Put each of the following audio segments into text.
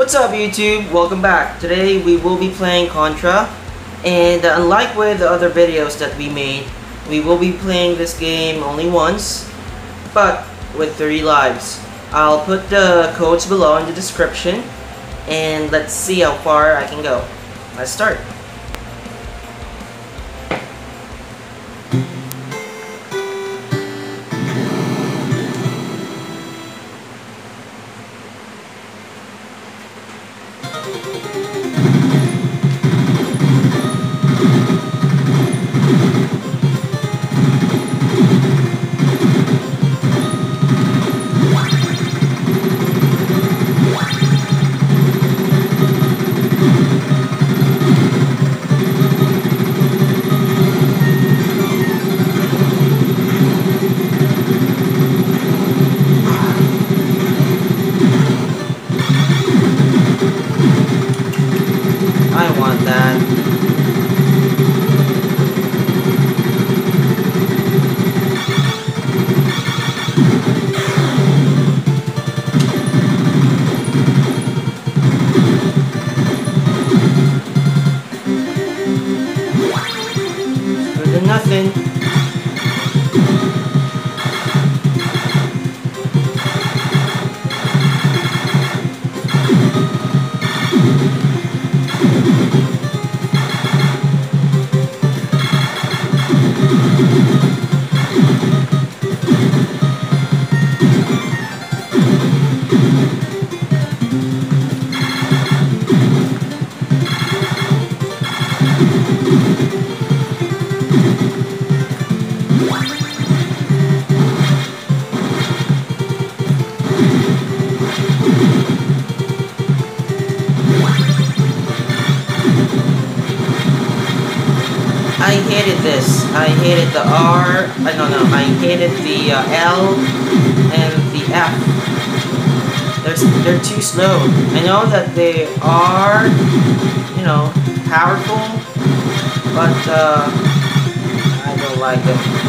What's up YouTube? Welcome back. Today we will be playing Contra, and unlike with the other videos that we made, we will be playing this game only once, but with 30 lives. I'll put the codes below in the description, and let's see how far I can go. Let's start. I want that. Better than nothing. I hated this. I hated the R. I hated the L and the F. They're too slow. I know that they are, powerful, but I don't like it.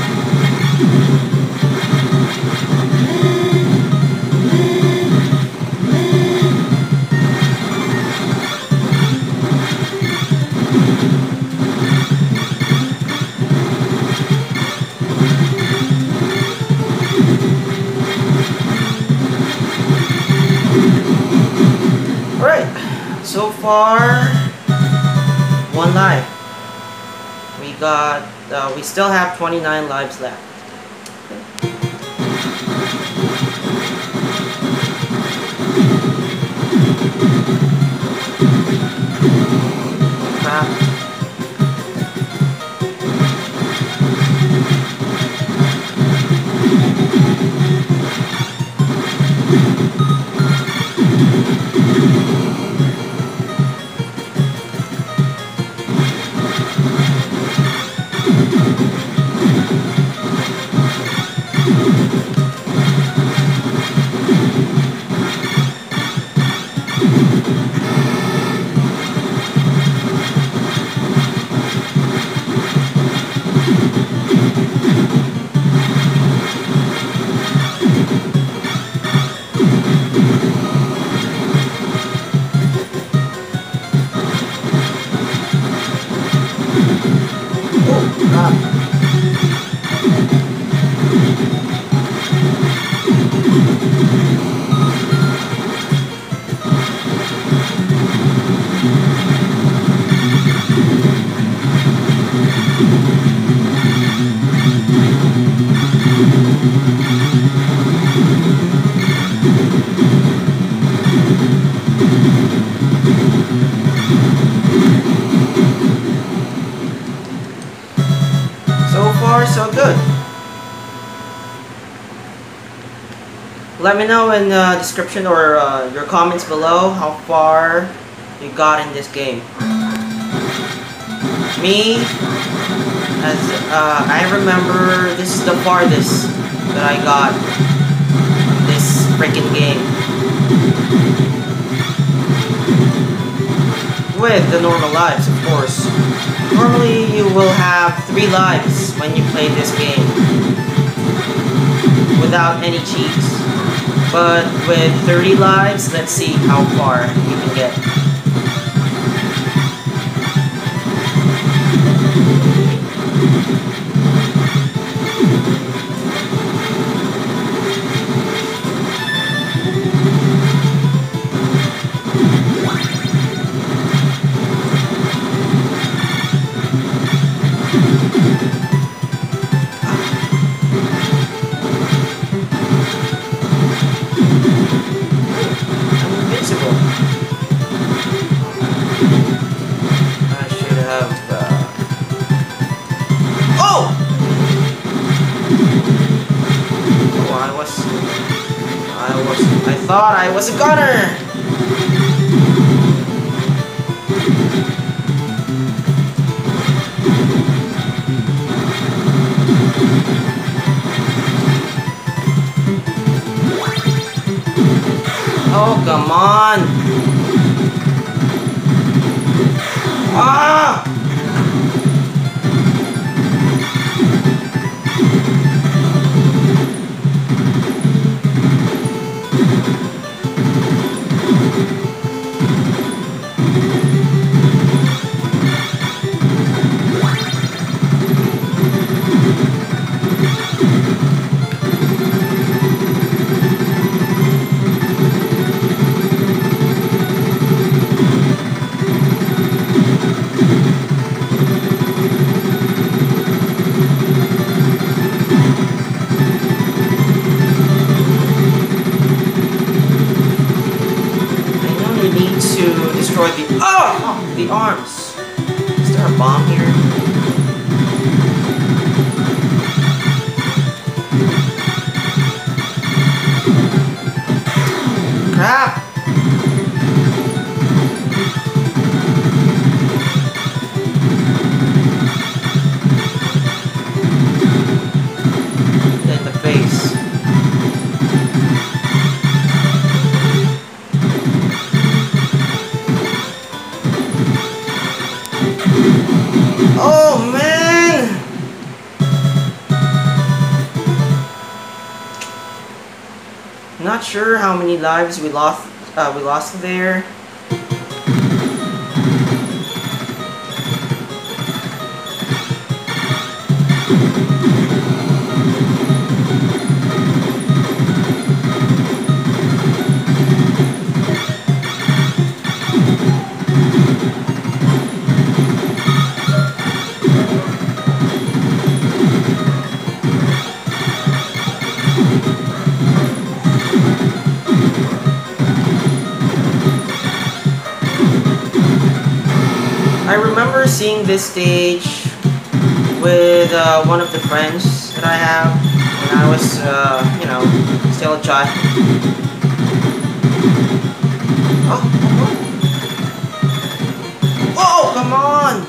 So far, 1 life. We still have 29 lives left. Crap. So far, so good. Let me know in the description or your comments below how far you got in this game. Me, as I remember, this is the farthest that I got in this freaking game. With the normal lives, of course. Normally, you will have 3 lives when you play this game, without any cheats. But with 30 lives, let's see how far we can get. I thought I was a gunner! Oh, come on! Ah! The arms. Is there a bomb here? Crap! In the face. Oh man! Not sure how many lives we lost there. I remember seeing this stage with one of the friends that I have when I was, you know, still a child. Oh, come on!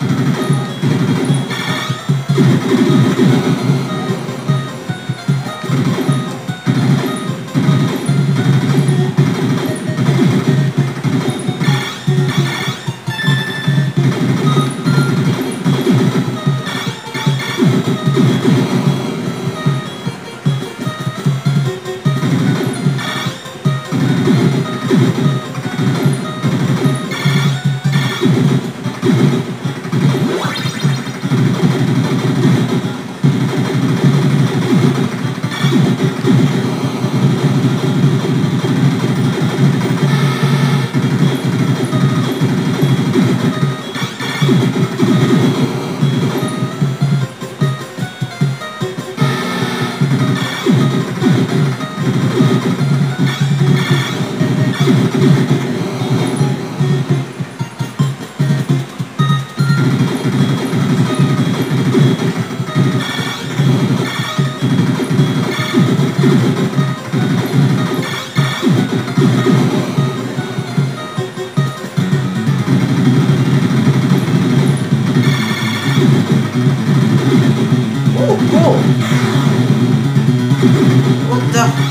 What the?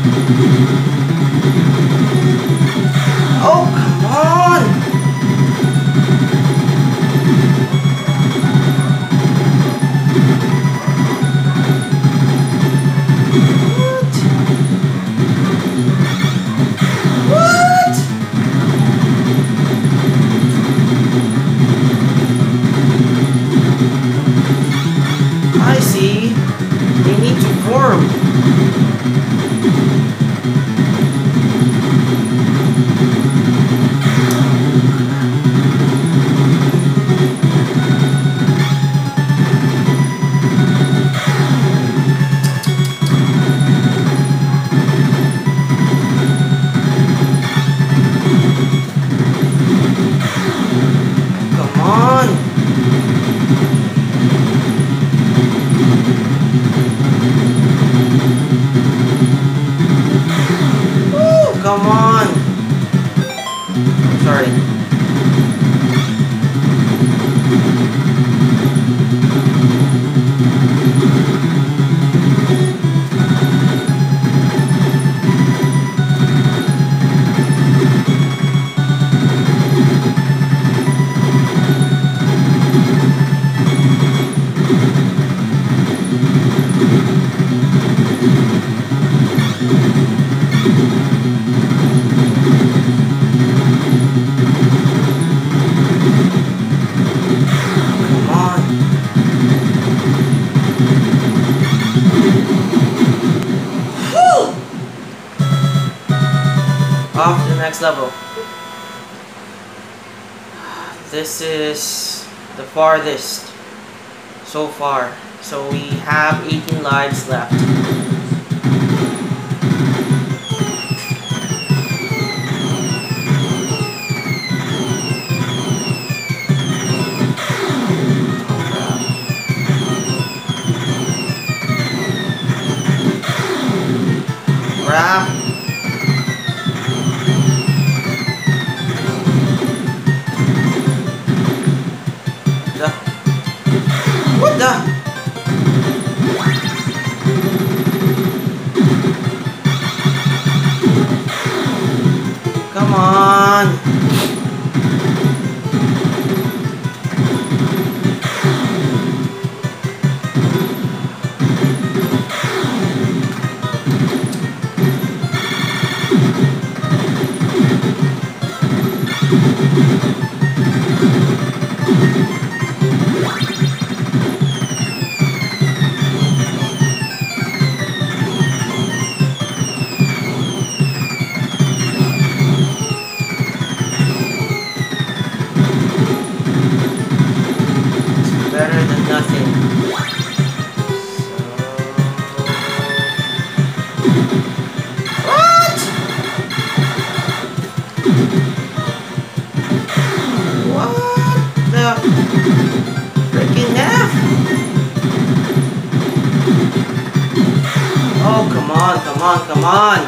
Oh, come on! started. Off to the next level. This is the farthest so far. So we have 18 lives left. Crap. What the? Come on. Better than nothing. What? What the freaking F? Oh, come on, come on, come on.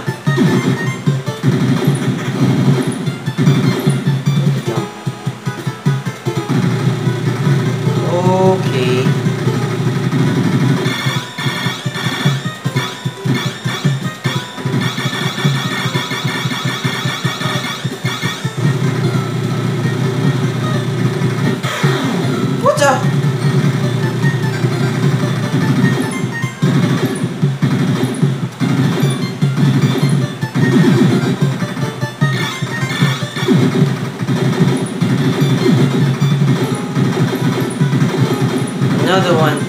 Okay. What the? Another one.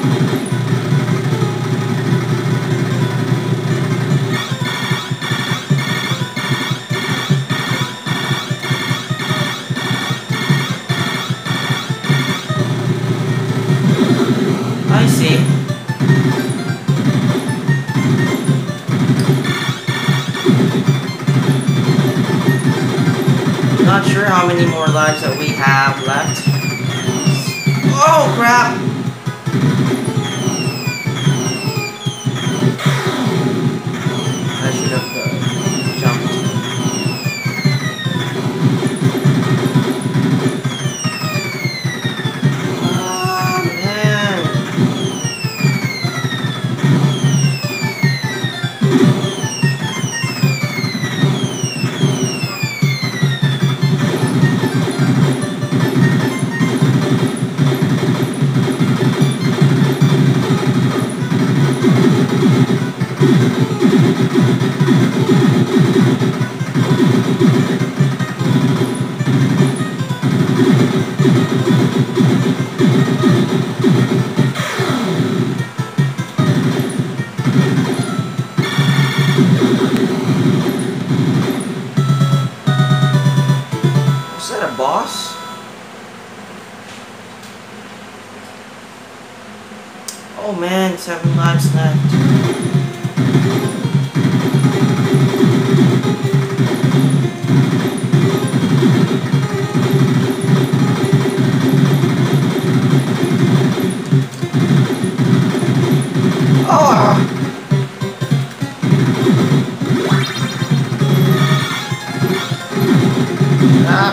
I see. Not sure how many more lives that we have left. Oh crap! I should have jumped. Oh man! Is that a boss? Oh man, 7 lives left. Oh! Ah.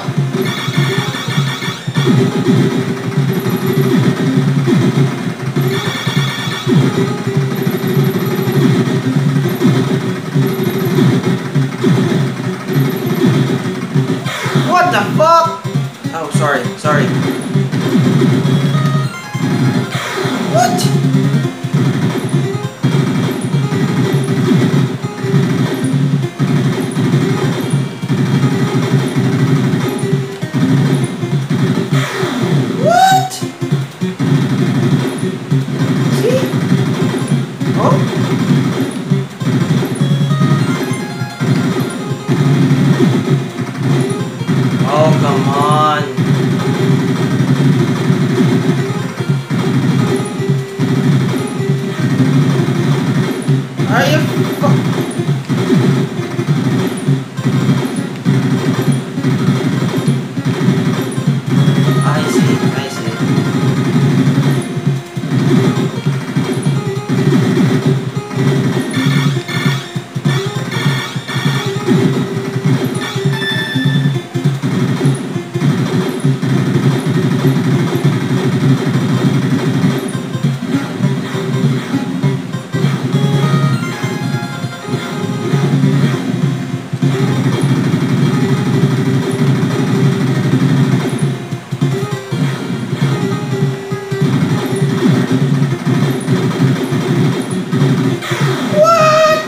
What the fuck? Oh, sorry. What? What? See? Oh. Oh, come on. Are you I see. What?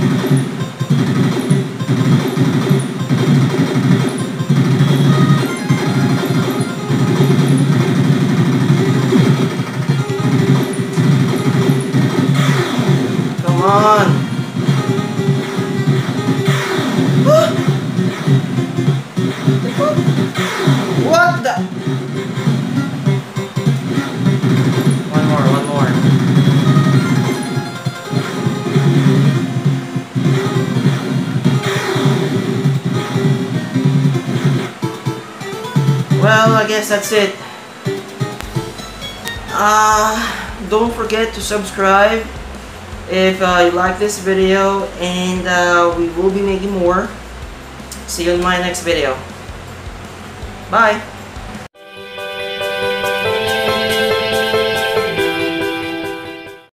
Come on. What the? One more. Well, I guess that's it. Don't forget to subscribe if you like this video, and we will be making more. See you in my next video. Bye!